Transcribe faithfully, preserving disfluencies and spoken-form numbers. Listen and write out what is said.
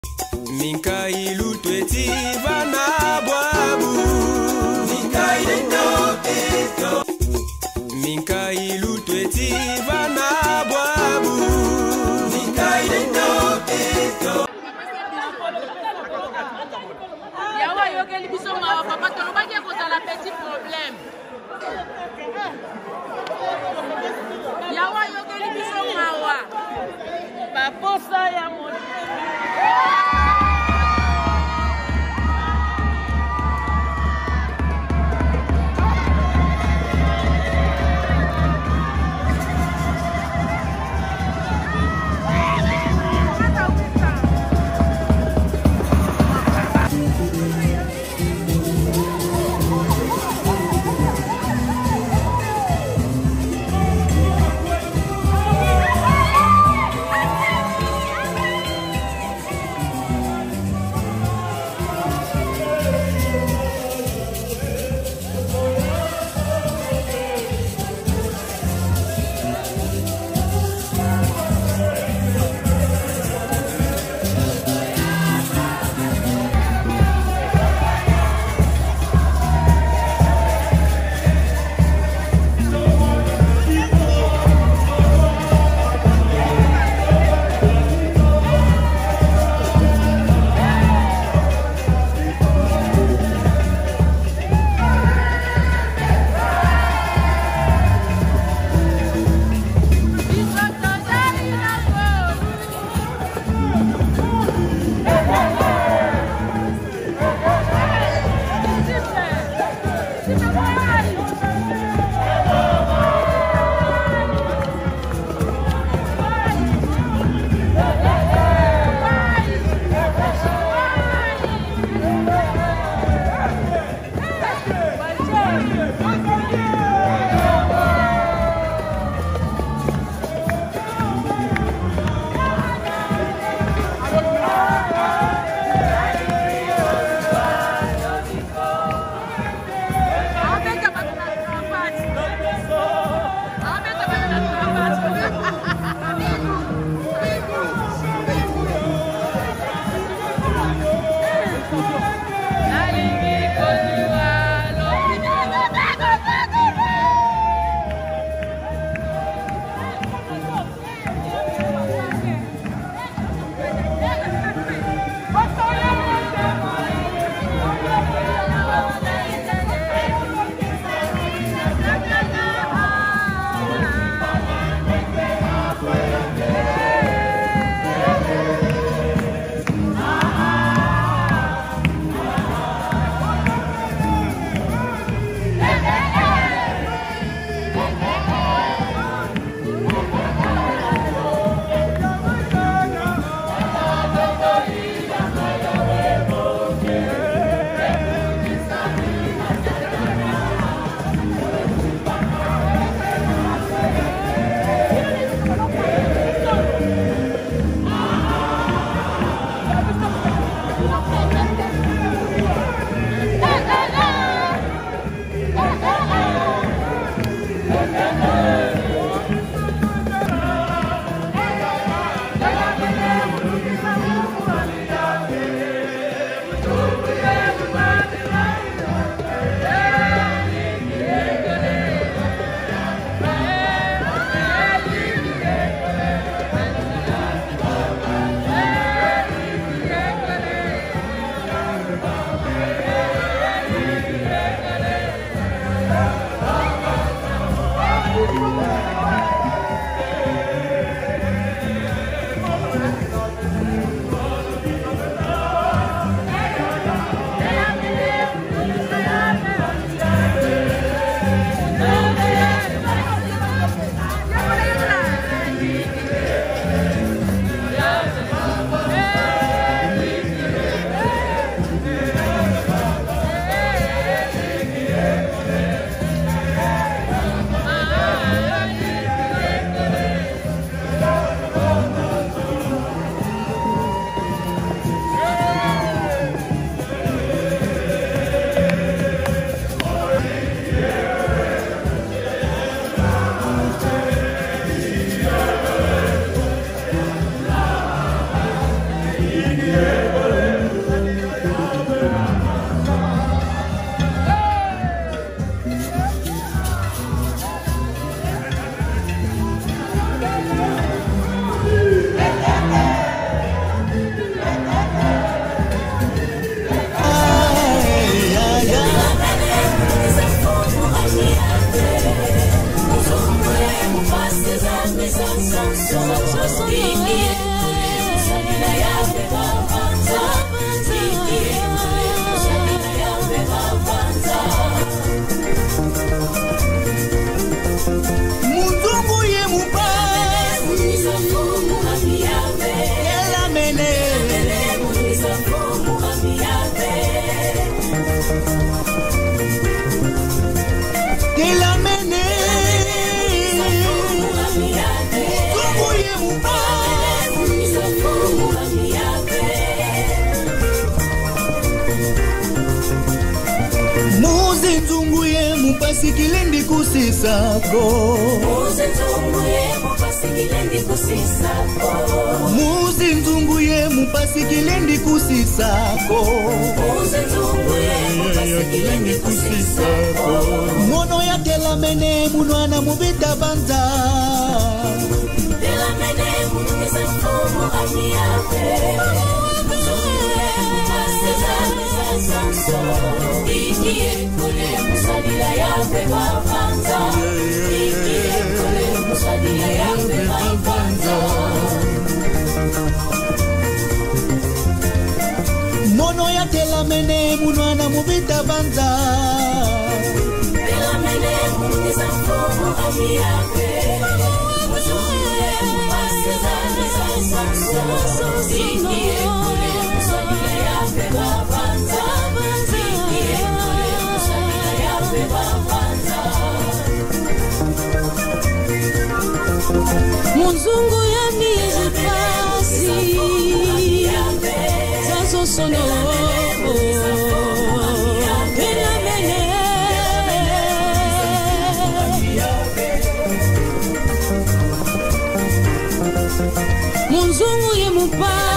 Minka ilu tweti vana boabu. Minka ilu eto. Minka ilu tweti vana boabu. Minka ilu eto. Yawa yogeli biso mawa papa tolobaki kozala petit problème. Yawa yogeli biso mawa. Baposa ya mo. nzungu ye mupasi kilendi kusisako. Muzi nzungu ye mupasi kilendi kusisako. Muzi nzungu ye mupasi kilendi kusisako. Muzi nzungu ye mupasi kilendi kusisako. Mono ya tela mene munwana mubita banza. Tela mene munukeza mfumo amiyabe. Ikiye kule musadila yawe babanza. Ikiye kule musadila yawe babanza. Mono ya tela mene munwana mubita banza. Tela mene munukeza mfumo amiyabe. Ikiye kule musadila yawe babanza. Munzungu ya mizi pasi Zazo sono Pena mene Munzungu ya mupasi